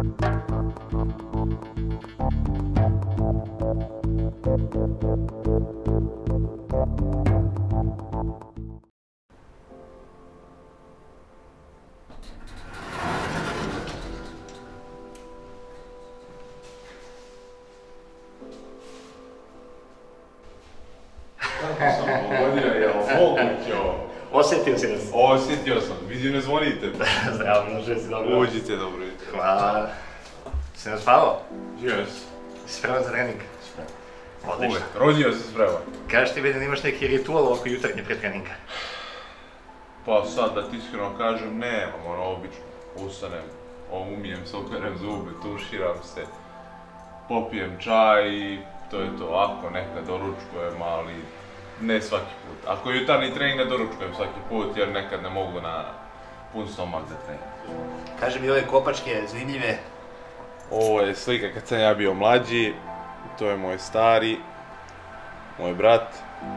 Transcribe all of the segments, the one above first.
Kako sam pogodio, je li moguće ovo? Osjetio si nas? Osjetio sam, vidim ne zvonite. Zdravo, može si dobro. Uđite, dobro jutro. Hvala. Si nas spavao? Jes. Si spreman za trening? Odlično. Uvijek, rodio se spreman. Kažeš ti vidim da imaš neki ritual oko jutarnje pre treninga? Pa sad, da ti iskreno kažem, nemam, obično. Ustanem, umijem se, operem zube, tuširam se, popijem čaj i to je to. Ako nekad doručkujem, ali ne svaki put. Ako je jutarnji trening, ne doručkujem svaki put jer nekad ne mogu na pun stomak za trening. Kaži mi ove kopačke zanimljive. Ovo je slika kad sam ja bio mlađi, to je moj stari, moj brat.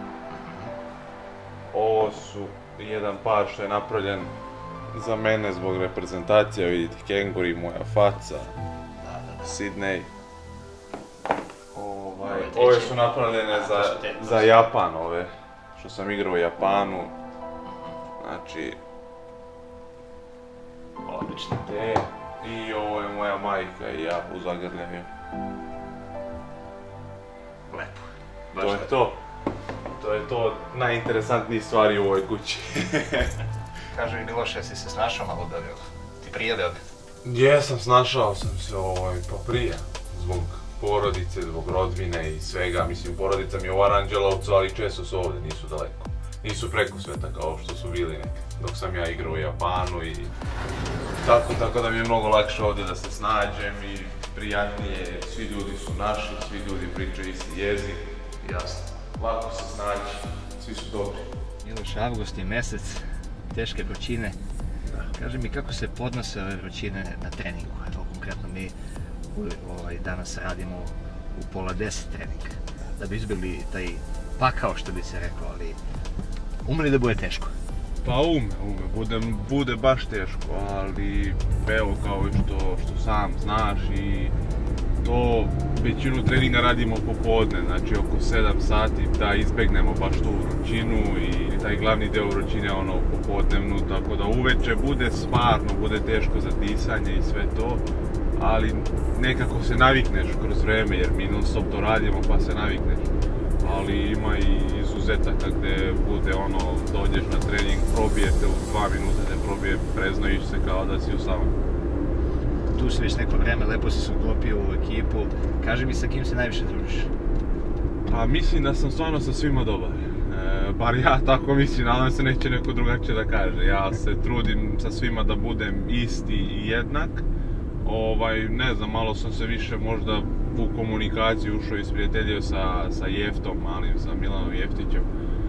Ovo su jedan par što je napravljen za mene zbog reprezentacije, vidite, kenguri, moja faca, Sidney. Ove su napravljene za Japan, ove što sam igrao u Japanu. Znači... Odlično. I ovo je moja majka i ja u zagrljaju. Lepo. To je to. To je to najinteresantnije stvari u ovoj kući. Kaži mi Miloše, si se snašao malo u Beogradu? Ti prije Beograd? Jesam, snašao sam se pa prije. Zbog porodice, zbog rodbine i svega. Mislim, porodica mi je u Aranđelovcu, ali često su ovdje, nisu daleko. Nisu preko sveta kao što su bili nekad, dok sam ja igrao u Japanu i tako da mi je mnogo lakše ovdje da se snađem i prijatnije, svi ljudi su naši, svi ljudi pričaju isti jezik. Jasno. Lako se snaći, svi su dobri. Miloš, avgust je mesec, teške vrućine. Kaži mi kako se podnose ove vrućine na treningu? Evo konkretno mi danas radimo u pola 10 trening, da bi izbjegli taj pakao što bi se rekao, ali umeli da bude teško? Pa bude baš teško, ali evo kao što sam znaš i to većinu treninga radimo popodne, znači oko 7 sati da izbegnemo baš tu vrućinu i taj glavni deo vrućine popodnevnu, tako da uveče bude stvarno, bude teško za disanje i sve to, ali nekako se navikneš kroz vreme jer mi non stop to radimo pa se navikneš. Ali ima i izuzetaka gdje bude dođeš na trening, probijete u 2 minute te probije, preznojiš se kao da si u savanju. Tu si već neko vreme, lepo si se uklopio u ekipu. Kaži mi sa kim se najviše družiš? Pa mislim da sam stvarno sa svima dobar. Bar ja tako mislim, nadam se neće neko drugačije da kaže. Ja se trudim sa svima da budem isti i jednak. Ne znam, malo sam se više možda u komunikaciju ušao i isprijateljio sa Jeftom, malim, sa Milanom Jeftićem.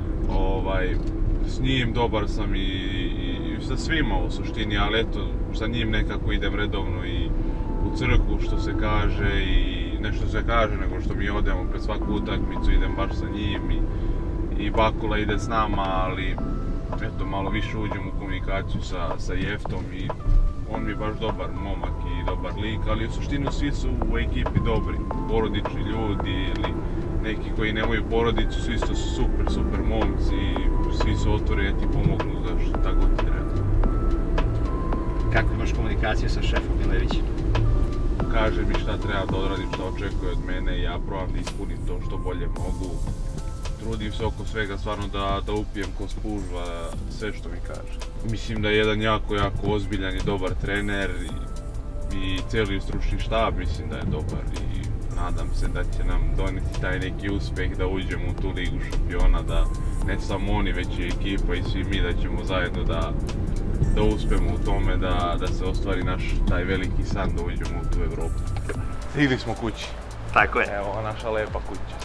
S njim dobar sam i sa svima u suštini, ali eto, sa njim nekako idem redovno i u crkvu što se kaže i nešto se kaže nego što mi odemo pred svaku utakmicu, idem baš sa njim i Bakula ide s nama, ali eto, malo više uđem u komunikaciju sa Jeftom i on mi je baš dobar momak i dobar lik, ali u suštini svi su u ekipi dobri, porodični ljudi ili neki koji nemaju porodicu su isto super momci i svi su otvoreni da ti pomognu za šta god ti treba. Kako imaš komunikaciju sa šefom Milevićem? Kaže mi šta treba da odradim, šta očekuje od mene i ja probam da ispunim to što bolje mogu. Trudim se oko svega stvarno da upijem ko spužva sve što mi kaže. Mislim da je jedan jako ozbiljan i dobar trener i cijeli stručni štab mislim da je dobar i nadam se da će nam doneti taj neki uspjeh da uđemo u tu ligu šampiona, da ne samo oni već i ekipa i svi mi da ćemo zajedno da uspemo u tome da se ostvari naš taj veliki san da uđemo u tu Evropu. Stigli smo kući. Tako je. Evo naša lepa kuća.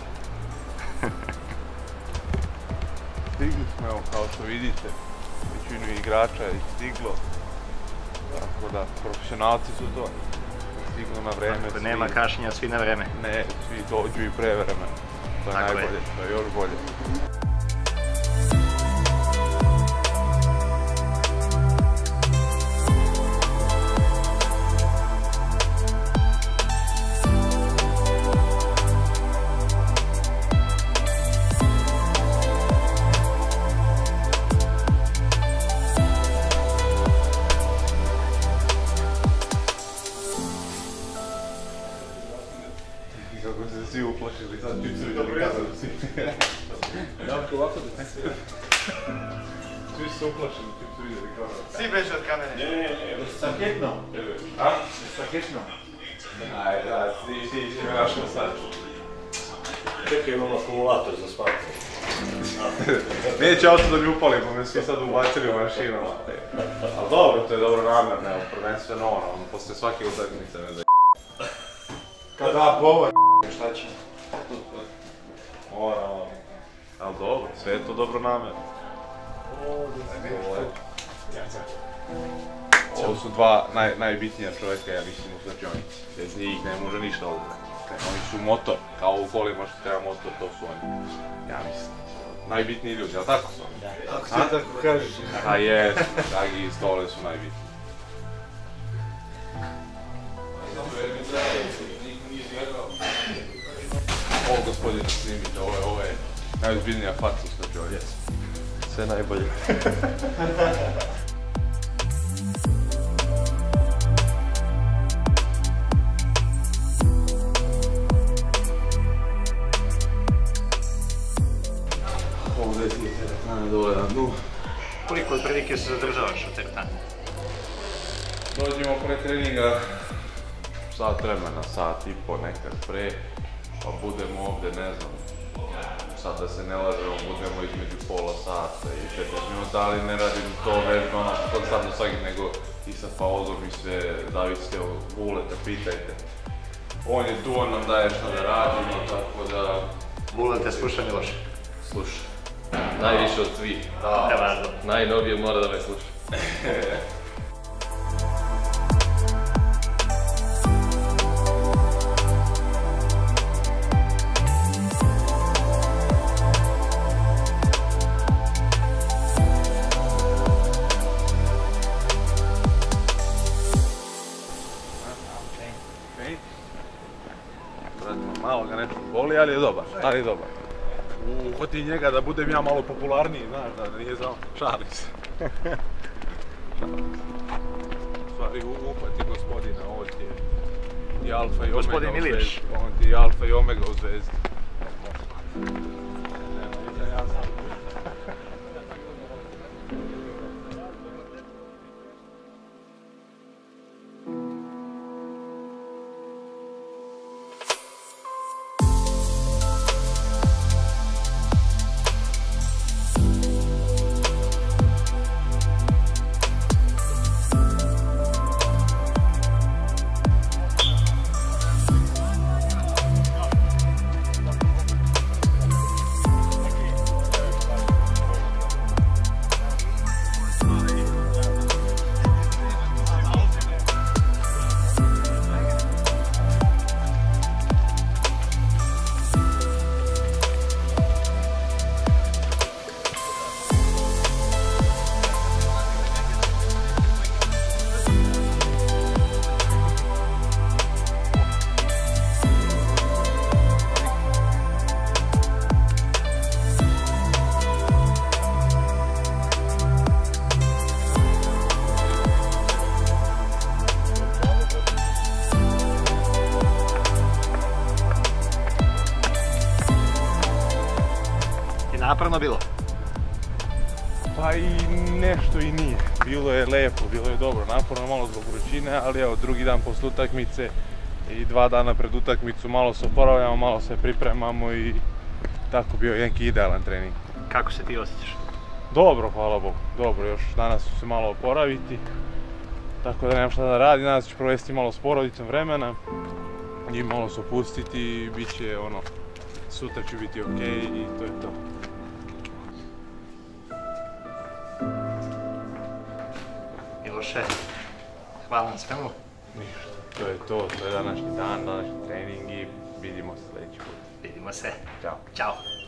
Stigli smo, evo, kao što vidite, većinu igrača je stiglo, tako da profesionalci su to, stignu na vreme. Tako, nema kašnjenja, svi na vreme. Ne, svi dođu i pre vremena, to je najbolje, to je još bolje. se uplašili čim su vidjeli kamere. Svi beže od kamere. Ne, sa ketnom. A? Sa ketnom. Ajde, da, ti me našao sad. Čekaj, imam akumulator za svatko. Neće auto da mi upali, pa me svi sad ubacili u mašinu. Ali dobro, to je dobro namjerno, evo, prvenstveno ono, poslije svake utakmice me da Kad da povod, šta će? Ono, ali dobro, sve je to dobro namjerno. Ovo su dva najbitnija čovjeka, ja mislim, u slačionici. Bez njih ne može ništa ovdje. Oni su motor, kao u kolima što treba motor, to su oni. Ja mislim. Najbitniji ljudi, ali tako su oni? Ako ti tako kažeš. A jest, tagi stole su najbitniji. Ovo gospodine snimite, ovo je najozbiljnija faca u slačionici. Sve najbolje. Ovdje ti je teretana dole na dnu. Koliko otprilike se zadržavaš u teretani? Dođemo pre treninga sat vremena, sat i po nekad pre, pa budemo ovdje, ne znam, sad da se ne lažemo, budemo između pola sata i 15 minuta, ali ne radim to vežba ono konstantno svaki, nego i sa pauzom i sve, zavisite od Buleta, pitajte. On je tu, on nam daje što da radimo, tako da... Bulet te sluša Miloš. Sluša. Najviše od svih. Da. Najnovije mora da me sluša. Malo ga nešto boli, ali je dobar, Uhvati njega da budem ja malo popularniji, znaš, da nije znao, šalim se. U stvari, uhvati gospodina, ovo ti je i alfa i omega u Gospodin Miliš. On ti je alfa i omega u zvezdi. Napravno bilo? Pa i nešto i nije. Bilo je lepo, bilo je dobro, naporno malo zbog vrućine, ali evo drugi dan posle utakmice i 2 dana pred utakmicu malo se oporavljamo, malo se pripremamo i tako bio je neki idealan trening. Kako se ti osjećaš? Dobro, hvala Bogu, dobro, još danas ću se malo oporaviti, tako da nemam šta da radim, danas ću provesti malo s porodicom vremena i malo se opustiti i bit će ono, sutra će biti okej i to je to. Miloše, hvala na svemu. Ništa, to je današnji dan, današnji trening i vidimo se sljedeći put. Vidimo se. Ćao. Ćao.